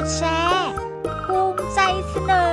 ดแชร์ภูมิใจเสนอ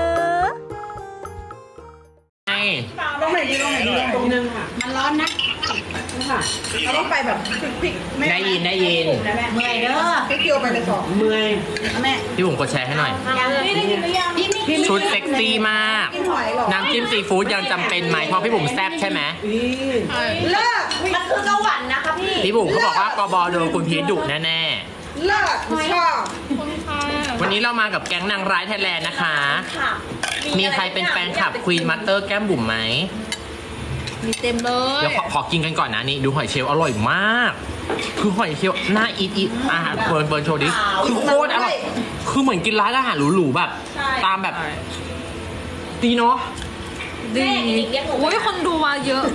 ตรงไหนดีตรงนึงค่ะมันร้อนนะค่ะเราต้องไปแบบพลิกได้ยินเมื่อยเด้อพี่คิวไปเลยสองเมื่อยแม่พี่บุ๋มกดแชร์ให้หน่อยพี่ได้ยินหรือยังชุดเซ็กซี่มากน้ำจิ้มซีฟู้ดยังจำเป็นไหมเพราะพี่บุ๋มแซ่บใช่ไหมเลิกมันคือกระหวันนะคะพี่บุ๋มเขาบอกว่ากบโดนคุณพีทดุแน่เลิกชอบวันนี้เรามากับแก๊งนางร้ายไทยแลนด์นะคะมีใครเป็นแฟนคลับควีนมัตเตอร์แก้มบุ๋มไหมมีเต็มเลยเดี๋ยวขอกินกันก่อนนะนี่ดูหอยเชลล์อร่อยมากคือหอยเชลล์น่าอีทเบิร์นโชว์ดิคือโคตรอร่อยคือเหมือนกินร้านอาหารหรูๆแบบตามแบบดีเนาะดีโอ้ยคนดูมาเยอะ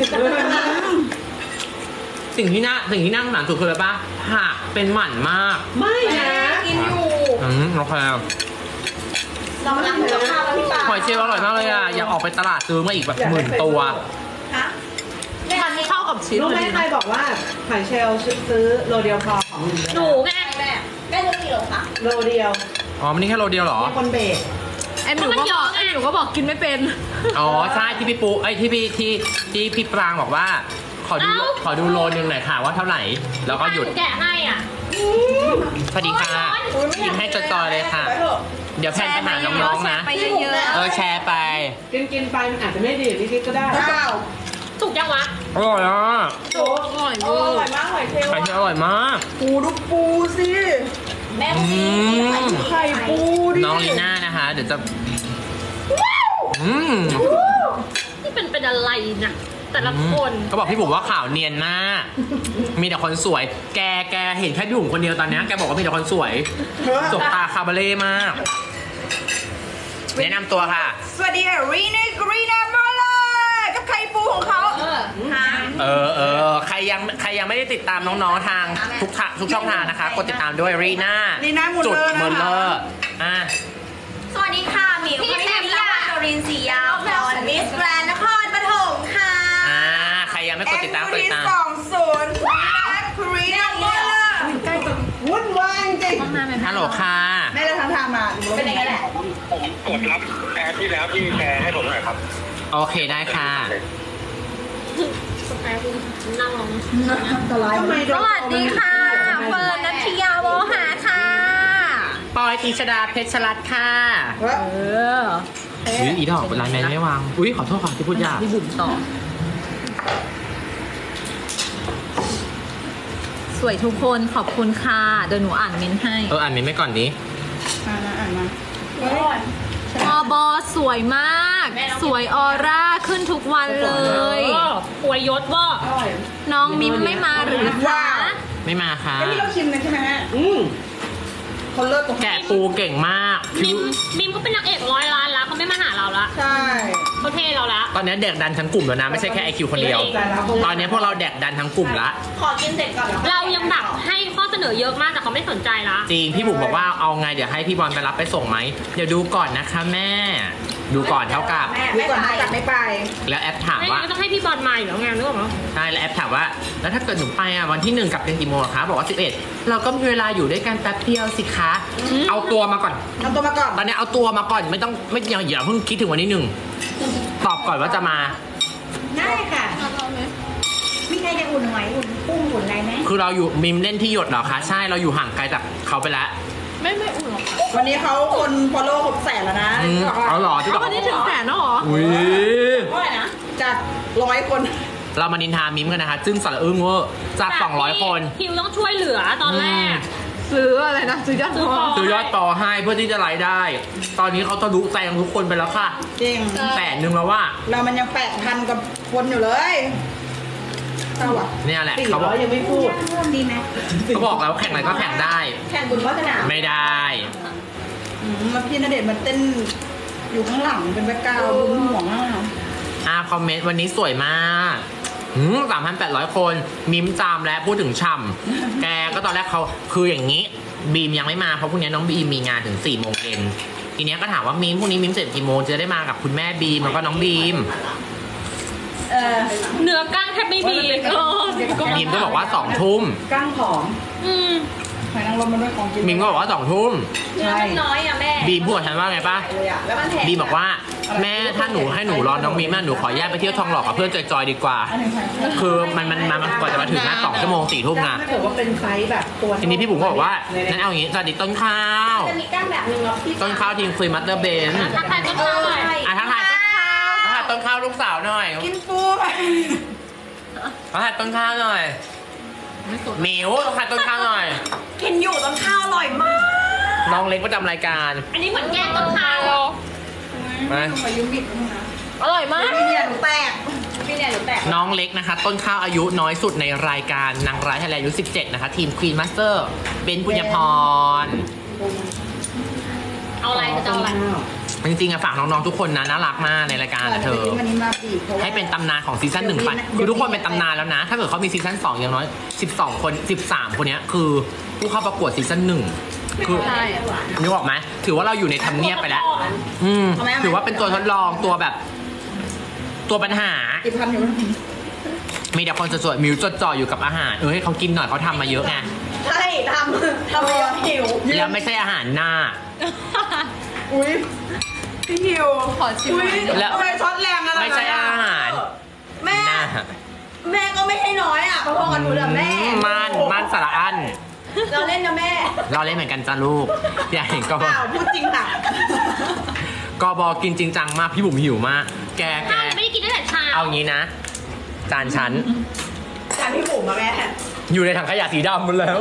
สิ่งที่น่าสงสารสุดคืออะไรปะหักเป็นหมันมากไม่นะกินอยู่โอเคเรามานั่งกินกับข้าวแล้วพี่ปาหอยเชลล์อร่อยมากเลยอ่ะอยากออกไปตลาดซื้อมาอีกแบบ10,000 ตัวฮะมันเข้ากับชิ้นรู้ไหมใครบอกว่าหอยเชลล์ซื้อโลเดียวพอของหนูไงแม่ซื้อกี่โลคะโลเดียวอ๋อมันนี่แค่โลเดียวเหรอมีคนเบรกไอ้หนูก็บอกกินไม่เป็นอ๋อใช่ที่พี่ปูที่พี่ปรางบอกว่าขอดูโลนึงหน่อยค่ะว่าเท่าไหร่แล้วก็หยุดแกะให้อ่ะสวัสดีค่ะกินให้จอยๆเลยค่ะเดี๋ยวแพนไปหาน้องๆนะแชร์ไปกินไปมันอาจจะไม่ดีนิดก็ได้สุกยังวะอร่อยอ่ะอร่อยมากหอยเชลล์อร่อยมากปูดูปูสิแม่ไข่ปูดิน้องลีน่านะคะเดี๋ยวจะนี่เป็นอะไรนะแต่ละคนก็บอกพี่บุ๋มว่าข่าวเนียนมากมีแต่คนสวยแกเห็นแค่พี่บุ๋มคนเดียวตอนนี้แกบอกว่ามีแต่คนสวยสบตาคาบาเล่มากแนะนำตัวค่ะสวัสดีค่ะรีน่ามาเลยกับไข่ปูของเขาใครยังไม่ได้ติดตามน้องๆทางทุกช่องทางนะคะกดติดตามด้วยรีน่าจุดเมลเลอร์สวัสดีค่ะหมิวพี่แซมยาโดรินสียาวพรมิสแกรนด์นครปฐมค่ะใครยังไม่กดติดตามกดติดตาม 20ครีน่ามาเลยใกล้จะวุ่นวายจริงฮัลโหลค่ะแม่เราทำมาเป็นยังไงแหละผมกดรับแชร์ที่แล้วพี่แชร์ให้ผมหน่อยครับโอเคได้ค่ะนั่งลงสวัสดีค่ะเฟิร์นนัทยาโวหาค่ะปอยติชดาเพชรรัตน์ค่ะอีดอกเป็นไลน์แมนไม่วางขอโทษค่ะที่พูดยากพี่บุ๋มต่อสวยทุกคนขอบคุณค่ะเดี๋ยวหนูอ่านเมนให้อ่านเมนไม่ก่อนดิอ่านมาอบอสวยมากสวยออร่าขึ้นทุกวันเลยอวยยศว่าน้องมิมไม่มาหรือคะไม่มาค่ะไม่ต้องชิมกันใช่ไหมเขาเลิศแกะปูเก่งมากมิมก็เป็นนางเอก100 ล้านแล้วเขาไม่มาหาเราละใช่เขาเทเราละตอนนี้แดกดันทั้งกลุ่มแล้วนะไม่ใช่แค่IQคนเดียวตอนนี้พวกเราแดกดันทั้งกลุ่มละขอกินเสร็จก่อนเรายังแบบให้ข้อเสนอเยอะมากแต่เขาไม่สนใจละจริงพี่บุ๋มบอกว่าเอาไงเดี๋ยวให้พี่บอลไปรับไปส่งไหมเดี๋ยวดูก่อนนะคะแม่ดูก่อนเท่ากับดูก่อนเท่ากับไม่ไปแล้วแอปถามว่าต้องให้พี่บอลมาอยู่แล้วไงนึกออกไหมใช่แล้วแอปถามว่าแล้วถ้าเกิดหนูไปวันที่1กลับเป็นกี่โมงคะบอกว่า11เราก็มีเวลาอยู่ด้วยกันแป๊บเดียวสิคะเอาตัวมาก่อนตอนนี้เอาตัวมาก่อนไม่อย่าเพิ่งคิดถึงวันที่1ตอบก่อนว่าจะมาได้ค่ะมีใครจะอุ่นหอยอุ่นกุ้งอุ่นอะไรไหมคือเราอยู่มิมเล่นที่หยดเหรอคะใช่เราอยู่ห่างไกลจากเขาไปแล้วไม่อุ่นหรอกวันนี้เขาคนฟอลโล่600,000แล้วนะเอาหรอที่วันนี้ถึง100,000แล้วหรออุ้ยเท่าไหร่นะจาก100 คนเรามานินทามิมกันนะคะจึ้งสระอึ้งเวอร์จาก200 คนคิวต้องช่วยเหลือตอนแรกซื้ออะไรนะซื้อยอดต่อให้เพื่อที่จะไลฟ์ได้ตอนนี้เขาทะลุแซงทุกคนไปแล้วค่ะจริง 100,000แล้วว่าเรามันยัง8,000กับคนอยู่เลยเนี่ยแหละเขาบอกยังไม่พูดดีไหมเขาบอกแล้วแข่งอะไรก็แข่งได้แข่งบุญวาสนาไม่ได้แล้วพี่ณเดชน์มันเต้นอยู่ข้างหลังเป็นแบ็คกราวด์บุญห่วงมากคอมเมนต์วันนี้สวยมาก3,800 คนมิมจามและพูดถึงช่ำแกก็ตอนแรกเขาคืออย่างนี้บีมยังไม่มาเพราะพรุ่งนี้น้องบีมมีงานถึง4 โมงเย็นทีนี้ก็ถามว่ามิมพรุ่งนี้มิมเสร็จกี่โมงจะได้มากับคุณแม่บีมแล้วก็น้องบีมเนื้อกั้งแทบไม่มีบีมก็บอกว่า2 ทุ่มกั้งผอมหอยนางรมมันด้วยของกินมิมก็บอกว่า2 ทุ่มเนื้อมันน้อยอ่ะแม่บีมพูดกับฉันว่าไงป่ะเลยอ่ะแล้วมันแพงบีมบอกว่าแม่ถ้าหนูให้หนูรอน้องมิมหนูขอแยกไปเที่ยวทองหล่อกับเพื่อนจอยๆดีกว่าอันหนึ่งค่ะคือมันกว่าจะมาถึงนะ2 ชั่วโมง 4 ทุ่มนะถ้าเกิดว่าเป็นไซส์แบบตัวทีนี้พี่บุ๋มก็บอกว่างั้นเอาอย่างนี้สวัสดีต้นข้าวจะมีก้านแบบนึงแล้วพี่ต้นข้าวทีมฟรีมัตเตอร์เบนทักทายต้นข้าวหน่อยทักทายต้นข้าวลูกสาวหน่อยกินฟูไปทักทายต้นข้าวหน่อยหมิวทักทายต้นข้าวหน่อยกินอยู่ต้นข้าวอร่อยมากน้องเล็กประจำรายการอันนี้เหมือนแกงต้นข้าวมาขอยืมบิดนะอร่อยมากพี่เนี่ยหนูแตกพี่เนี่ยหนูแตกน้องเล็กนะคะ ต้นข้าวอายุน้อยสุดในรายการนางร้ายไทยแลนด์อายุ 17 นะคะ ทีมควีนมาสเตอร์เบนปุญญพรเอาอะไรจะเอาอะไรจริงๆอะฝากน้องๆทุกคนนะน่ารักมากในรายการอะเธอวันนี้มาบีบเพราะว่าให้เป็นตำนานของซีซั่น1ไปคือทุกคนเป็นตำนานแล้วนะ ถ้าเกิดเขามีซีซั่น2อย่างน้อย12 คน13 คนเนี้ยคือผู้เข้าประกวดซีซั่น1คือใช่นึกออกไหมถือว่าเราอยู่ในทำเนียบไปแล้ว ถือว่าเป็นตัวทดลองตัวแบบ ตัวปัญหาอีกพันอยู่มีแต่คนสวยๆมิวจดจ่ออยู่กับอาหารให้เขากินหน่อยเขาทำมาเยอะไงใช่ทำไปยอมหิวแล้วไม่ใช่อาหารหน้าอุ้ยพี่ฮิวขอชิมหน่อยแล้วทำไมช็อตแรงอะไรไม่ใช่อาหารแม่หน้าแม่ก็ไม่ให้น้อยอ่ะพอๆกันหนูเลยแม่มันสระอันเราเล่นนะแม่เราเล่นเหมือนกันจ้าลูก อยากเห็นก็เปล่าพูดจริงค่ะกบอกินจริงจังมากพี่บุ๋มหิวมาก แกข้าวยังไม่ได้กินตั้งแต่เช้าเอางี้นะ จานฉันจานพี่บุ๋มมาแม่อยู่ในถังขยะสีดำหมดแล้ว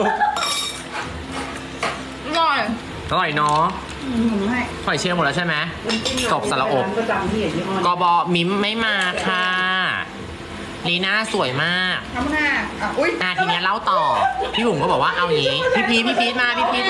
อร่อยอร่อยเนาะหนูให้หอยเชลล์หมดแล้วใช่ไหมจบสระอบประจำที่อย่างนี้กบมิมไม่มาค่ะลีน่าสวยมากทำหน้าอ่ะอุ้ยทีเนี้ยเล่าต่อ พี่บุ๋มก็บอกว่าเอางี้พี่พีทมาพี่พีท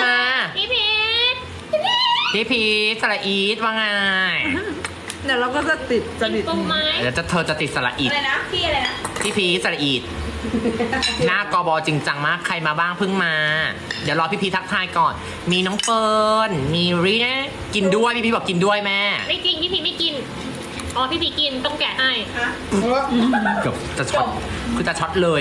พี่พีทสระอีทว่าไงเดี๋ยวเราก็จะติดจริตตรงไหมเดี๋ยวเธอจะติดสระอีทอะไรนะพี่อะไรนะพี่พีทสระอีทหน้ากบจริงจังมากใครมาบ้างเพิ่งมา เดี๋ยวรอพี่พีททักทายก่อน มีน้องเฟิร์นมีรีนะกินด้วยพี่พีทบอกกินด้วยแม่ไม่จริงพี่พีทไม่กิน อ๋อพี่พีทกินต้องแกะให้เกือบจะช็อตคือจะช็อตเลย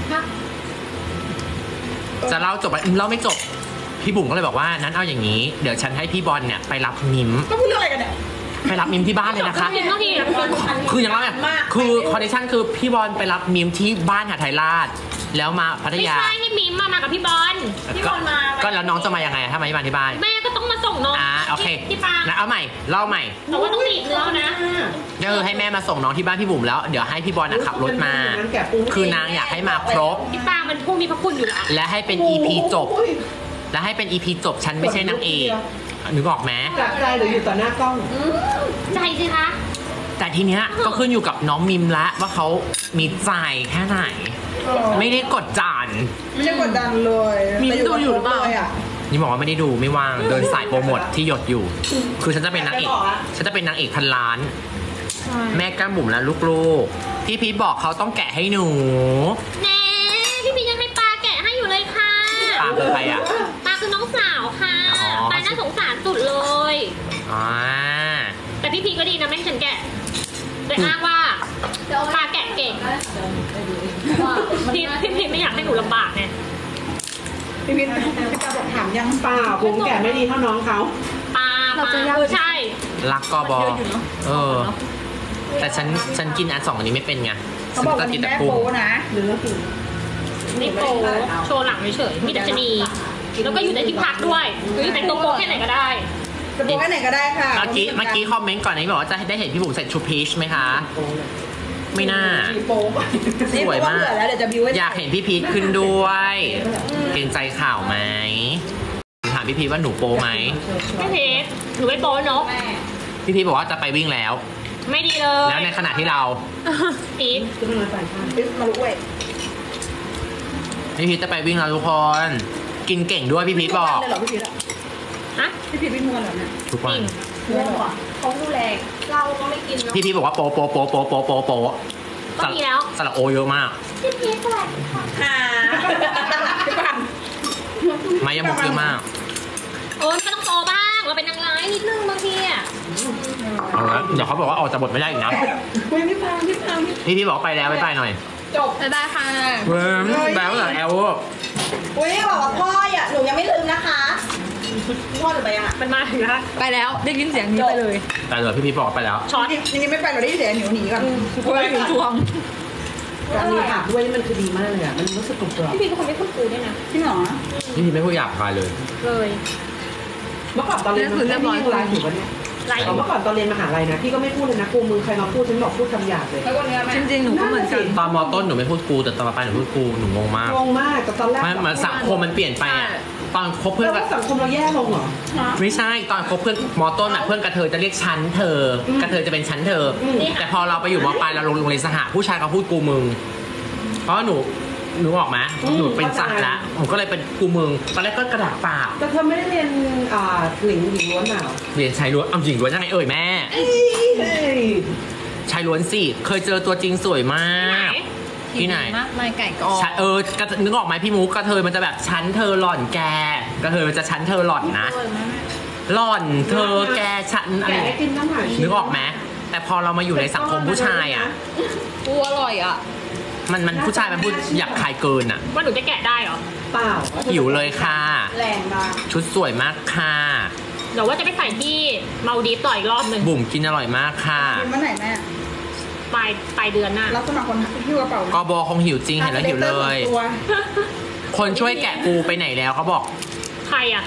จะเล่าจบไหมเล่าไม่จบ พี่บุ๋มก็เลยบอกว่านั้นเอาอย่างนี้ เดี๋ยวฉันให้พี่บอลเนี่ยไปรับมิมก็พูดเรื่องอะไรกันเนี่ยไปรับมิมที่บ้านเลยนะคะกินต้องทีคืออย่างไรเนี่ยคือคอนดิชั่นคือพี่บอลไปรับมิมที่บ้านหาไทยราช แล้วมาพัทไม่ยาใช่ให้มิมมากับพี่บอลพี่บอลมาก็แล้วน้องจะมายังไงถ้าไม่มาที่บ้านแม่ก็ต้องมาส่งน้องโอเคที่ปางแล้วเอาใหม่เล่าใหม่แต่ว่าต้องหนีบเนื้อนะก็คือให้แม่มาส่งน้องที่บ้านพี่บุ๋มแล้วเดี๋ยวให้พี่บอลขับรถมา คือนางอยากให้มาครบพี่ปางมันผู้มีพระคุณอยู่แล้วและให้เป็น EP จบ และให้เป็น EP จบฉันไม่ใช่นางเอกนึกออกไหมจากใจหรืออยู่ต่อหน้ากล้องใจสิคะแต่ทีเนี้ยก็ขึ้นอยู่กับน้องมิมละว่าเขามีใจแค่ไหน ไม่ได้กดจานไม่ได้กดดันเลยนี่บอกว่าไม่ได้ดูไม่ว่างเดินสายโปรโมทที่หยดอยู่ คือฉันจะเป็นนางเอกฉันจะเป็นนางเอกพันล้าน แม่ก้ามบุ๋มและลูกๆพี่พีทบอกเขาต้องแกะให้หนูแน่พี่พีทยังให้ปลาแกะให้อยู่เลยค่ะปาคือใครอ่ะปลาคือน้องสาวค่ะอ๋อปลาน่าสงสารสุดเลยอ่าแต่พี่พีทก็ดีนะไม่ให้ฉันแกะแต่อ้างว่าปลาแกะเก่งพี่พีทไม่อยากให้หนูลำบากไงพี่พินพี่ตาบอกถามยังเปล่าผมแก่ไม่ดีเท่าน้องเขาปลาใช่รักกบเออ แต่ฉันกินอันสองอันนี้ไม่เป็นไงเขาฉันบอกก็วันกินนี้แต่แม่กุ้งโป้นะหรือว่ากินนี่โปโชว์หลังเฉยๆมีดัชนี แล้วก็อยู่ในที่พักด้วยหรือแต่งตัวโป๊แค่ไหนก็ได้จะโป้แค่ไหนก็ได้ค่ะเมื่อกี้คอมเมนต์ก่อนนี้บอกว่าจะได้เห็นพี่บุ๋มใส่ชุดพีชไหมคะ ไม่น่าโป้สวยมากแล้วเดี๋ยวจะบิวอยากเห็นพี่พีทขึ้นด้วยเกรงใจข่าวไหมถามพี่พีทว่าหนูโปไหมไม่เพชรหนูไม่โป๊เนาะพี่พีทบอกว่าจะไปวิ่งแล้วไม่ดีเลยแล้วในขณะที่เราพีทจะเป็นฝ่ายชาติมาลุกเว้ยพี่พีทจะไปวิ่งแล้วทุกคน กินเก่งด้วยพี่พีทบอกเลยเหรอพี่พีทอะฮะพี่พีทวิ่งมวนเหรอเนี่ยทุกวันเรื่องว่ะเขาดูแลเราก็ไม่กินเนาะพี่พีทบอกว่าโปะก็มีแล้วสระโอเยอะมากพี่พีชอะไรค่ะพี่ปังไม้ยมุกเยอะมากก็ต้องโตบ้าง เราเป็นนางร้ายนิดนึงบางทีอ่ะเอาละเดี๋ยวเขาบอกว่าออกจากบทไม่ได้อีกนะพี่ปังพี่พีทบอกไปแล้วไปหน่อยจบบ๊ายบายค่ะเว้ยแบลแต่แอลอุ้ยบอกว่าพ่ออ่ะหนูยังไม่ลืมนะคะพ่อหรือไปยังอ่ะมันมาถึงแล้วไปแล้วได้ยินเสียงนี้ไปเลยแต่เหลือพี่พีบอกไปแล้วช็อตยังไม่ไปเราได้เสียหนูหนีก่อนกูไปถึงทวงการมีผักด้วยนี่มันคือดีมากเลยอ่ะ มันรู้สึกกรุบกรอบพี่เป็นคนไม่พูดกูด้วยนะจริงเหรอพี่พีไม่พูดหยาบคายเลยเลยเมื่อก่อนตอนเรียนพี่ยังไลฟ์อยู่วันนี้ไลฟ์เมื่อก่อนตอนเรียนมหาลัยนะพี่ก็ไม่พูดเลยนะกูมือใครมาพูดฉันบอกพูดคำหยาบเลยจริงๆหนูก็เหมือนกันตอนมต้นหนูไม่พูดกูแต่ตอนมปลายหนูพูดกูหนูงงมากงงมากแต่ตอนแรกไม่เหมือนสังคมมันเปลี่ยนไปอะตอนคบเพื่อนแล้วกับสังคมเราแย่ลงเหรอไม่ใช่ตอนคบเพื่อนมต้นอะเพื่อนกระเทยจะเรียกชั้นเธอกระเทยจะเป็นชั้นเธออแต่พอเราไปอยู่มปลายเราโรงเรียนสหผู้ชายเขาพูดกูมึง เพราะหนูออกไหมหนูเป็นสัตว์ละผมก็เลยเป็นกูมึงตอนแรกก็กระดาษเปล่าแต่เธอไม่ได้เรียนหญิงล้วนหนาวเรียนชายล้วนเอาหญิงล้วนยังไงเอ่ยแม่ชายล้วนสิเคยเจอตัวจริงสวยมาก ที่ไหนมากมายไก่กอนึกออกไหมพี่มุกกระเทยมันจะแบบชั้นเธอหล่อนแกกระเทยมันจะชั้นเธอหล่อนนะหล่อนเธอแกชั้นอะไรแกให้กินน้ำหวานนึกออกไหมแต่พอเรามาอยู่ในสังคมผู้ชายอ่ะกูอร่อยอ่ะมันผู้ชายมันพูดหยาบคายเกินอ่ะว่าหนูจะแกะได้เหรอเปล่าหิวเลยค่ะแรงมากชุดสวยมากค่ะเดี๋ยวว่าจะไปใส่ที่มาลดีฟต่ออีกรอบหนึ่งบุ๋มกินอร่อยมากค่ะเป็นเมื่อไหร่แม่ปลายเดือนหน้ารับสมัครคนที่กระเป๋ากบคงหิวจริงเห็นแล้วหิวเลยตัวคนช่วยแกะปูไปไหนแล้วเขาบอกใครอ่ะ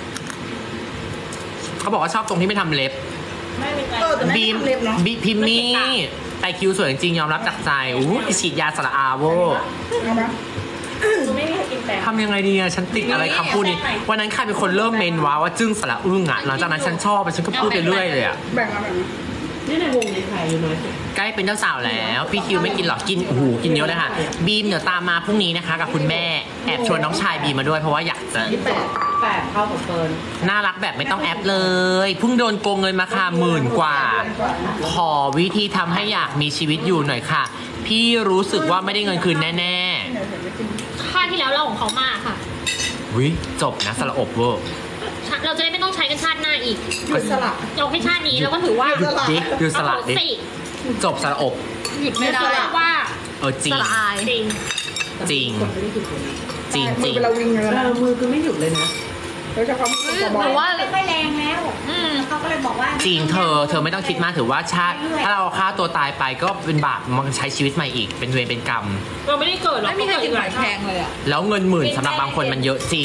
เขาบอกว่าชอบตรงที่ไม่ทำเล็บแต่แม่บีมทำเล็บเนาะบีพิมมี่แต่คิวสวยจริงๆยอมรับจากใจอู้ยฉีดยาสระอาโวเอามาทำยังไงดีอะฉันติดอะไรคำพูดนี้วันนั้นใครเป็นคนเริ่มเมนว่าจึ้งสระอึ้งอะหลังจากนั้นฉันชอบไปฉันก็พูดไปเรื่อยเลยอะแบ่งมาแบ่งมานี่ในวงในใครอยู่น้อยสุดใกล้เป็นเจ้าสาวแล้วพี่คิวไม่กินหรอกกินโอ้โหกินเยอะเลยค่ะบีมเดี๋ยวตามมาพรุ่งนี้นะคะ กับคุณแม่แอบชวนน้องชายบีมมาด้วยเพราะว่าอยากจะ 28เข้ากับเฟิร์นน่ารักแบบไม่ต้องแอปเลยเพิ่งโดนโกงเงินมาค่ะ10,000 กว่า ขอวิธีทำให้อยากมีชีวิตอยู่หน่อยค่ะ พี่รู้สึกว่าไม่ได้เงินคืนแน่ค่าที่แล้วเราของเขามากค่ะๆวิจบนะสระอบเวอร์เราจะได้ไม่ต้องใช้กันชาติหน้าอีกหยุดสลับเราให้ชาตินี้เราก็ถือว่าหยุดดิหยุดสละดิสิจบสระอบหยุดไม่ได้ว่าจริงสละอายจริงจริงคนไม่ได้ถูกคนจริงมือเป็นเราวิ่งกันแล้วมือคือไม่หยุดเลยนะโดยเฉพาะมือหบอนูลว่าไม่ค่อยแรงแล้วเขาก็เลยบอกว่าจริงเธอไม่ต้องคิดมากถือว่าชาติถ้าเราฆ่าตัวตายไปก็เป็นบาปมันใช้ชีวิตใหม่อีกเป็นเวรเป็นกรรมเราไม่ได้เกิดหรอกไม่มีใครกินหอยแครงเลยอ่ะแล้วเงินหมื่นสำหรับบางคนมันเยอะจริง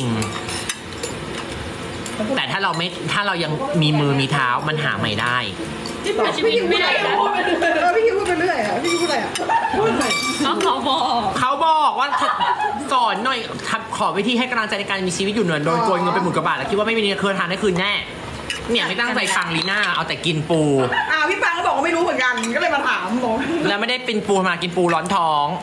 แต่ถ้าเรายังมีมือมีเท้ามันหาใหม่ได้ที่เกิดชีวิตไม่ได้แล้วพี่คิวพูดไปเรื่อยอ่ะพี่คิวพูดอะไรอ่ะเขาบอกว่าสอนหน่อยขอวิธีให้กำลังใจในการมีชีวิตอยู่เหนือโดนโกยเงินไปหมื่นกว่าบาทแล้วคิดว่าไม่มีเงินคืนทานได้คืนแน่เนี่ยไม่ตั้งใจฟังลีน่าเอาแต่กินปูพี่ปังก็บอกว่าไม่รู้เหมือนกันก็เลยมาถามบอกแล้วไม่ได้เป็นปูมากินปูร้อนท้อง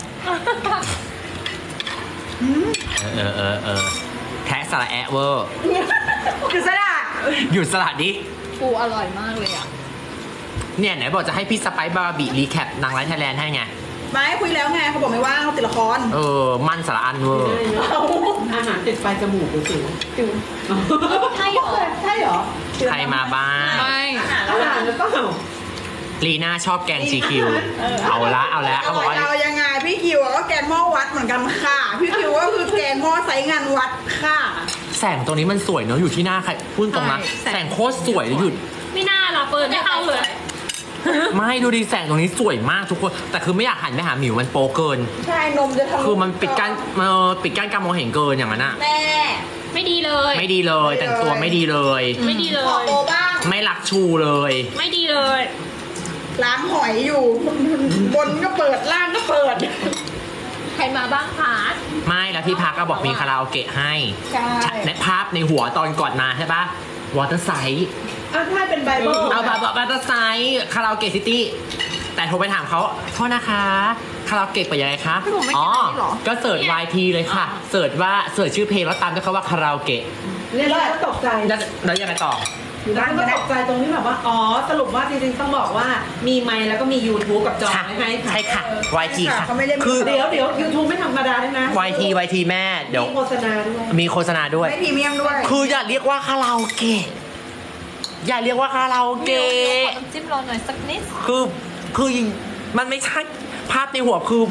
แทะสระแอะเวอร์คือสลัดหยุดสลัดดิปูอร่อยมากเลยอ่ะเนี่ยไหนบอกจะให้พี่สไปซ์บาร์บีรีแคปนางร้ายไทยแลนด์ให้ไงไม่คุยแล้วไงเขาบอกไม่ว่างเขาติดละครมั่นสระอันเวอร์อาหารติดปลายจมูกสิวใช่เหรอใช่เหรอใครมาบ้างไม่อาหารหรือเปล่าลีน่าชอบแกงจีคิวเอาละเขาบอกว่าเอายังไงพี่คิวก็แกงหม้อวัดเหมือนกันค่ะพี่คิวก็คือแกงหม้อไซส์งานวัดค่ะแสงตรงนี้มันสวยเนอะอยู่ที่หน้าใครพูดตรงนะแสงโคตรสวยเลยหยุดไม่น่าหรอกเปิดไม่เข้าเลยไม่ดูดิแสงตรงนี้สวยมากทุกคน แต่คือไม่อยากหันไปหาหมิวมันโปเกินใช่นมจะทะลุคือมันปิดกั้นการมองเห็นเกินอย่างนั้นอะแม่ไม่ดีเลยไม่ดีเลยแต่งตัวไม่ดีเลยไม่ดีเลขอย โตบ้างไม่รักชูเลยไม่ดีเลยล้างหอยอยู่ บนก็เปิดล่างก็เปิดใครมาบ้างคะไม่แล้วที่พักก็บอกมีคาราโอเกะให้ใช่ในภาพในหัวตอนก่อนมาใช่ปะวอเตอร์ไซด์ถ้าเป็นไบเบิลเอาแบบวอเตอร์ไซด์คาราโอเกะซิตี้แต่โทรไปถามเขาโทษนะคะคาราโอเกะเปิดยังไงคะก็เสิร์ช YT เลยค่ะเสิร์ชชื่อเพลงแล้วตามด้วยคำว่าคาราโอเกะเรียนแล้วก็ตกใจแล้วยังไงต่อแล้วก็ตกใจตรงที่แบบว่า สรุปว่าจริงๆต้องบอกว่ามีไมค์แล้วก็มี YouTube กับจอไม่ให้ค่ะใช่ค่ะ YT ค่ะเขาไม่ได้คือเดี๋ยว YouTube ไม่ธรรมดาด้วยนะ YT แม่เดี๋ยวมีโฆษณาด้วยมีโฆษณาด้วยไม่พรีเมียมด้วยคืออย่าเรียกว่าคาราโอเกะอย่าเรียกว่าคาราโอเกะขอน้ำจิ้มรอหน่อยสักนิดคือมันไม่ใช่ภาพในหัวคือ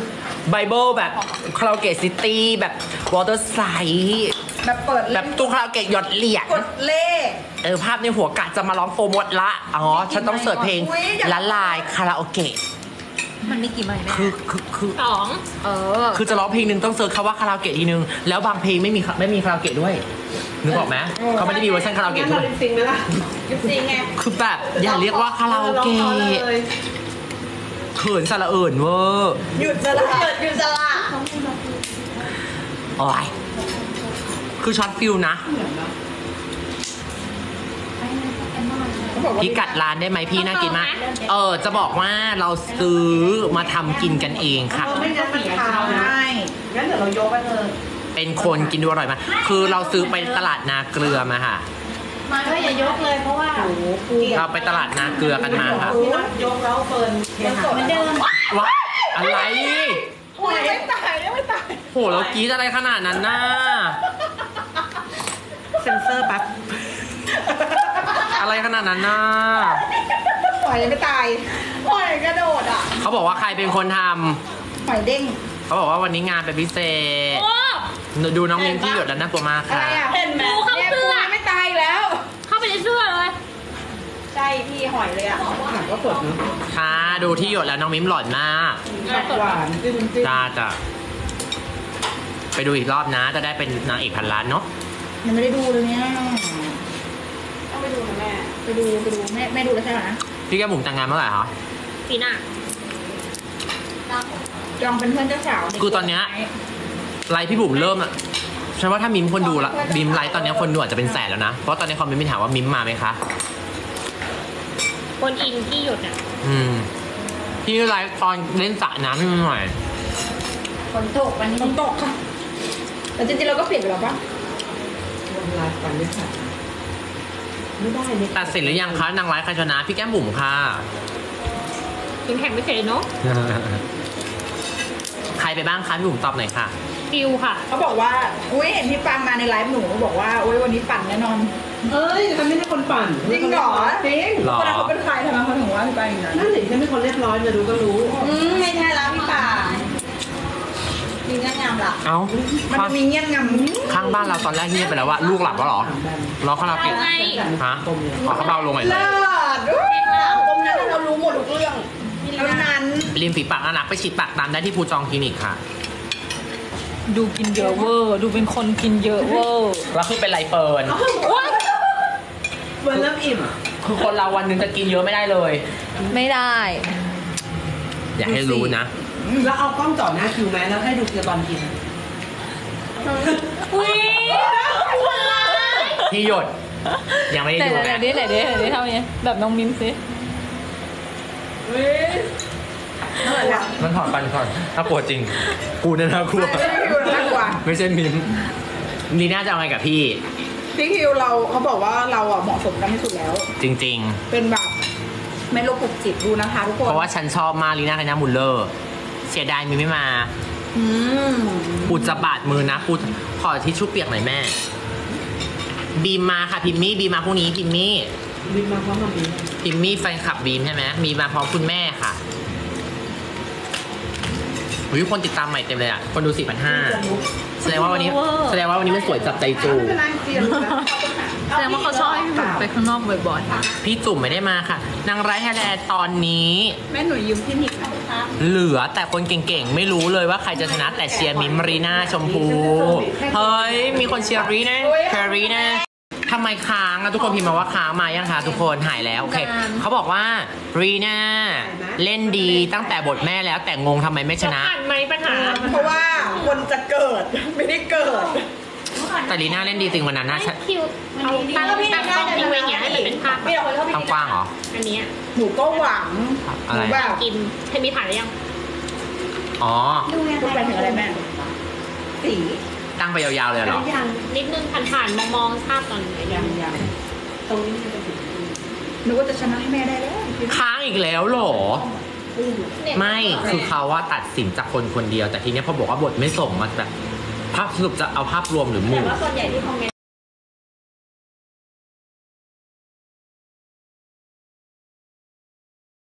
ไบเบิลแบบคาราโอเกะซิตี้แบบวอเตอร์ไซด์แบบเปิดแบบตู้คาราโอเกะหยดเหรียญกดเล่ภาพในหัวกะจะมาร้องโปรโมทละอ๋อฉันต้องเสิร์ชเพลงอุ๊ยอยากละลายคาราโอเกะมันมีกี่ใบแม่คือสองคือจะร้องเพลงหนึ่งต้องเซิร์ชคำว่าคาราโอเกะทีนึงแล้วบางเพลงไม่มีคาราโอเกะด้วยนึกออกไหมเขาไม่ได้มีเวอร์ชันคาราโอเกะงั้นด้เราวยลิปซิงค์ไหมล่ะจริงไงคือแบบอย่าเรียกว่าคาราโอเกะลองเลยเขินสระเอิญเวอร์หยุดจะละหยุดจะละโอ้ยคือช็อตฟิลนะพี่กัดร้านได้ไหมพี่น่ากินมากจะบอกว่าเราซื้อมาทำกินกันเองค่ะไม่งั้นมันขาวนะใช่งั้นเดี๋ยวเรายกไปเลยเป็นคนกินดูอร่อยมากคือเราซื้อไปตลาดนาเกลือมาค่ะมาก็อย่ายกเลยเพราะว่าเราไปตลาดนาเกลือกันมาค่ะพี่นัทยกแล้วเฟิร์นเทหาเหมือนเดิมว้าอะไรอุ้ยไม่ตายไม่ตายโหเรากรี๊ดอะไรขนาดนั้นน่ะเซนเซอร์แป๊บอะไรขนาดนั้นน่ะหอยยังไม่ตายหอยกระโดดอ่ะเขาบอกว่าใครเป็นคนทหอยเด้งำเขาบอกว่าวันนี้งานเป็นพิเศษโอ้ดูน้องมินที่หยดแล้วน่ากลัวมากอะค่ะไรอ่ะเห็นไหมดูเข้าเสื้อไม่ตายแล้วเข้าไปในเสื้อเลยใช่พี่หอยเลยอ่ะหนังก็สดเนอะค่ะดูที่หยดแล้วน้องมิมหล่อนมากหวานจริงจริงจ้าไปดูอีกรอบนะ จะได้เป็นนางเอกพันล้านเนาะยังไม่ได้ดูเลยเนี่ยต้องไปดูนะแม่ไปดูแม่ดูแล้วใช่ไหมนะพี่แก้มบุ๋มแต่งงานเมื่อไหร่คะปีหน้าจองเป็นเพื่อนเจ้าสาวคือตอนเนี้ยไลฟ์พี่บุ๋มเริ่มอะฉันว่าถ้ามิมคนดูละมิมไลฟ์ตอนเนี้ยคนดูอาจจะเป็นแสนแล้วนะ เพราะตอนนี้คอมเมนต์มีถามว่ามิมมาไหมคะคนอินที่หยุดอ่ะพี่ไลฟ์ตอนเล่นสระน้ำให้มันหน่อยฝนตกวันนี้ฝนตกค่ะแต่จริงๆเราก็เปลี่ยนไปแล้วปะวันไลฟ์กันไม่ค่ะไม่ได้เนี่ยตัดสินหรือยังคะนางไลฟ์ใครชนะพี่แก้มบุ๋มค่ะถึงแข่งไม่เสร็จเนาะใครไปบ้างคะพี่บุ๋มตอบหน่อยค่ะฟิวค่ะเขาบอกว่าอุ้ยเห็นพี่ปังมาในไลฟ์หนูบอกว่าอุ้ยวันนี้ปั่นแน่นอนเอ้ยฉันไม่ใช่คนปั่นจริงเหรอจริงหรอคนนั้นเขาเป็นใครทำไมเขาถึงว่าพี่ปังอย่างนั้นนั่นสิฉันเป็นคนเรียบร้อยจะรู้ก็รู้ไม่ใช่แล้วพี่ปังมีเงี้ยงามล่ะเอ้ามันมีเงี้ยงามข้างบ้านเราตอนแรกเงียบไปแล้วว่าลูกหลับแล้วเหรอรอคาราโอเกะใช่ฮะขอเขาเบาลงหน่อยเลเลิยศด้วยตรงนั้นเรารู้หมดทุกเรื่องเท่านั้นริมฝีปากน่ารักไปฉีดปากตามได้ที่ภูจองคลินิกค่ะดูกินเยอะเวอร์ดูเป็นคนกินเยอะเวอร์แล้วคือเป็นไรเฟิร์นเฟิร์นเริ่มอิ่มคือคนเราวันหนึงจะกินเยอะไม่ได้เลยไม่ได้อยากให้รู้นะแล้วเอากล้องจ่อหน้าคิวไหมแล้วให้ดูคิวตอนกินอุ้ยพี่หยด ยังไม่ได้ไหนดูไหนนะดิไหนดิไหนดิทำยังไงแบบน้องมิมสิมันถอดฟันก่อนถ้ากลัวจริง กูเนี่ยน่ากลัวพี่คิวน่ากลัวไม่ใช่มิมนีน่าจะเอาไงกับพี่พี่คิวเราเขาบอกว่าเราอ่ะเหมาะสมกันที่สุดแล้วจริงเป็นแบบไม่โรคปลุกจิตดูนะคะทุกคๆนเพราะว่าฉันชอบมากลีน่าไคน่ามุลเลอร์ เสียดายมีไม่มาอืมปูจะบาดมือนะปูขอทิชชู่เปียกหน่อยแม่ บีมมาค่ะพิมมี่บีมมาพรุ่งนี้พิมมี่บินมาพร้อมมาบินพิมมี่แฟนคลับบีมใช่ไหมมีมาพร้อมคุณแม่ค่ะวิคนติดตามใหม่เต็มเลยอ่ะ คนดู 4,500 แสดงว่าวันนี้มันสวยจับใจจูไม่เป็นไรเตรียมนะแสดงว่าเขาชอบให้พี่บุ๋มไปข้างนอกบ่อยพี่จุ่มไม่ได้มาค่ะ นางไร้ไทยแลนด์ตอนนี้แม่หนูยืมที่นิกนะคะเหลือแต่คนเก่งๆ ไม่รู้เลยว่าใครจะชนะแต่เชียร์มิมรีน่าชมพู เฮ้ย มีคนเชียร์รีน่าทำไมค้างอะทุกคนพิมพ์มาว่าค้างมายังคะทุกคนหายแล้วโอเคเขาบอกว่ารีน่าเล่นดีตั้งแต่บทแม่แล้วแต่งงทำไมไม่ชๆนะอ่านไหมปัญหาเพราะว่าคนจะเกิดไม่ได้เกิดแต่รีน่าเล่นดีจริงวันนั้นนะคิวเอาตั้งกล้องทิ้งไว้อย่างเงี้ยให้มันเป็นภาพไม่เอาคนเข้าไปตั้งกว้างเหรออันเนี้ยหนูก็หวังอะไรหนูแบบกินให้มีถ่ายหรือยังอ๋อพูดไปถึงอะไรแม่สีตั้งไปยาวๆเลยเหรอยังนิดนึงผ่านๆมองๆภาพตอนไหนยังยังตรงนี้มันจะถึงหนูก็จะชนะให้แม่ได้แล้วค้างอีกแล้วเหรอ ไม่คือเขาว่าตัดสินจากคนคนเดียว แต่ทีเนี้ยพอบอกว่าบทไม่ส่งมันแบบภาพสรุปจะเอาภาพรวมหรือหมู่แต่ว่าส่วนใหญ่ที่คอมเมนต์